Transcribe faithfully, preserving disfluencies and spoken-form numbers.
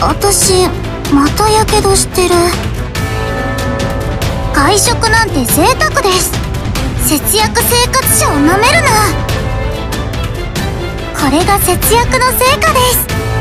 私またやけどしてる。外食なんて贅沢です。節約生活者をなめるな。これが節約の成果です。